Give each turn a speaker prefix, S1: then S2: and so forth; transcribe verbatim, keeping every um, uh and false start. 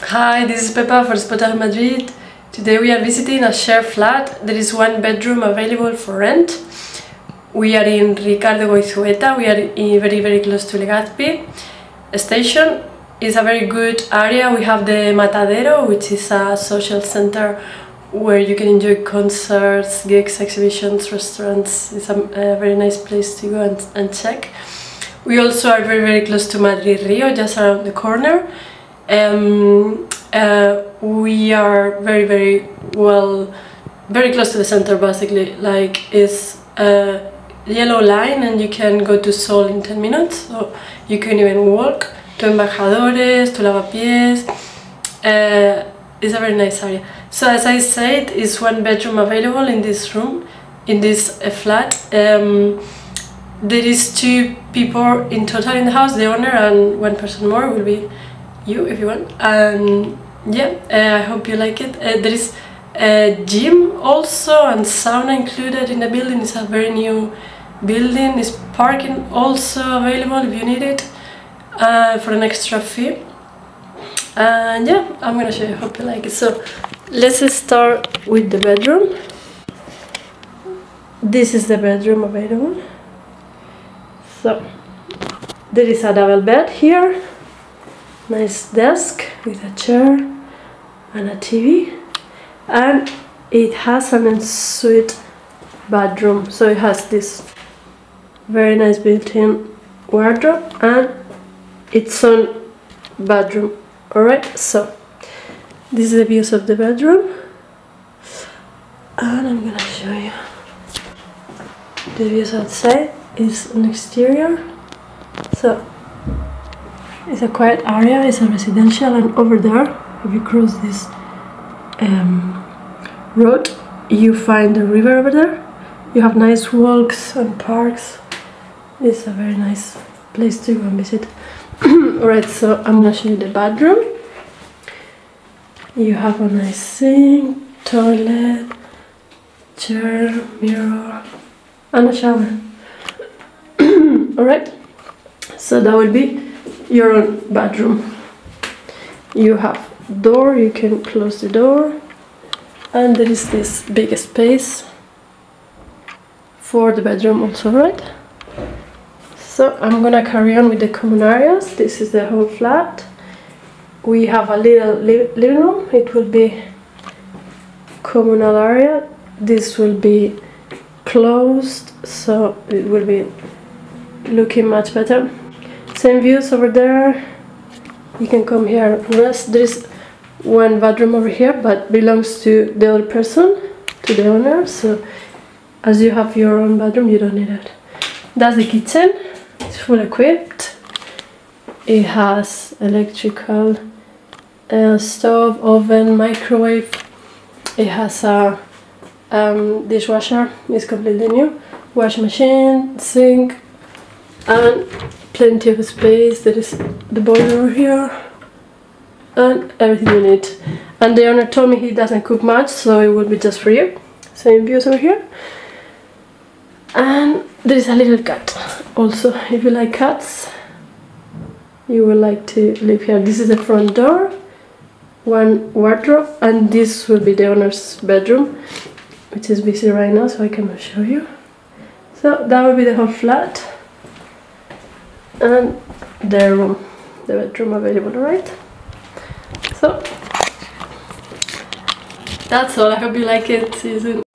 S1: Hi, this is Pepa for Spotar Madrid. Today we are visiting a shared flat. There is one bedroom available for rent. We are in Ricardo Goizueta. We are in very very close to Legazpi station. It's a very good area. We have the Matadero, which is a social center where you can enjoy concerts, gigs, exhibitions, restaurants. It's a, a very nice place to go and, and check. We also are very very close to Madrid Rio, just around the corner. Um, uh, we are very very well, very close to the center basically. Like it's a yellow line and you can go to Sol in ten minutes, so you can even walk to Embajadores, to Lavapiés. Uh, it's a very nice area. So as I said, it's one bedroom available in this room, in this uh, flat. Um, there is two people in total in the house, the owner and one person more will be you if you want. And yeah, uh, I hope you like it. Uh, there is a gym also and sauna included in the building. It's a very new building. It's parking also available if you need it uh, for an extra fee. And yeah, I'm gonna show you. Hope you like it. So let's start with the bedroom. This is the bedroom available. So there is a double bed here. Nice desk with a chair and a T V, and it has an ensuite bedroom, so it has this very nice built-in wardrobe and its own bedroom. Alright, so this is the views of the bedroom, and I'm gonna show you the views outside. Is an exterior, so it's a quiet area, it's a residential, and over there, if you cross this um, road, you find the river over there. You have nice walks and parks. It's a very nice place to go and visit. Alright, so I'm gonna show you the bathroom. You have a nice sink, toilet, chair, mirror, and a shower. Alright, so that will be your own bedroom. You have door, you can close the door, and there is this big space for the bedroom also, right? So I'm gonna carry on with the common areas. This is the whole flat. We have a little li living room. It will be communal area. This will be closed, so it will be looking much better. Same views over there. You can come here and rest. There is one bathroom over here, but belongs to the other person, to the owner. So as you have your own bedroom, you don't need it. That's the kitchen. It's full equipped. It has electrical uh, stove, oven, microwave. It has a um, dishwasher. It's completely new. Wash machine, sink, and plenty of space. There is the boiler over here and everything you need. And the owner told me he doesn't cook much, so it will be just for you. Same views over here. And there is a little cat also. If you like cats, you will like to live here. This is the front door, one wardrobe, and this will be the owner's bedroom, which is busy right now, so I cannot show you. So that will be the whole flat. And the room, the bedroom available, right? So that's all. I hope you like it. See you soon.